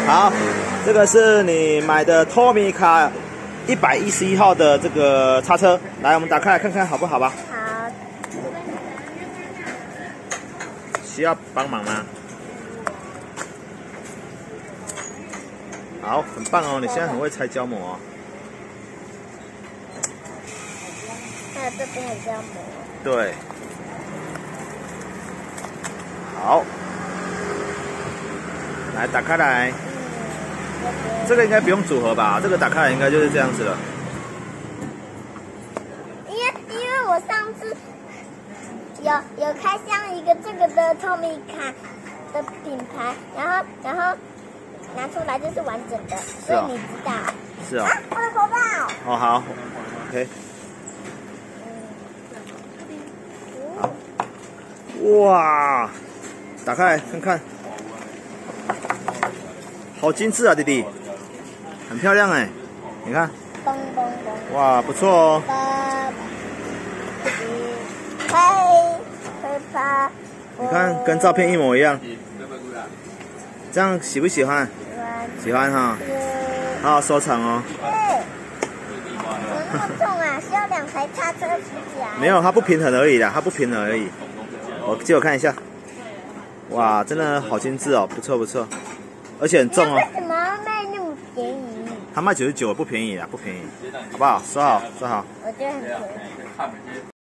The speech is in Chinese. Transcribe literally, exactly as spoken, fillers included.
好，这个是你买的托米卡一百一十一号的这个叉车，来，我们打开来看看好不好吧？ 好。 需要帮忙吗？好，很棒哦，你现在很会拆胶膜哦。 还有这边有胶膜。 对。好。来，打开来。这个应该不用组合吧？这个打开来应该就是这样子了。 因为因为我上次有有开箱一个这个的托米卡的品牌，然后然后拿出来就是完整的，所以你知道。 是哦。 啊，我的口罩。 哦，好 ，OK。哇，打开来看看，好精致啊，弟弟，很漂亮哎，你看， 嘣嘣嘣， 哇，不错哦。 嘿，嘿啪， 你看，跟照片一模一样，这样喜不喜欢？喜欢哈，好好收藏哦。 对，怎么那么重啊？需要两台叉车举起来。 没有，它不平衡而已啦，它不平衡而已。我借我看一下，哇，真的好精致哦，不错不错，而且很重哦。 为什么要卖那么便宜？ 它卖九十九，不便宜啊，不便宜，好不好？收好，收好。 我觉得很便宜。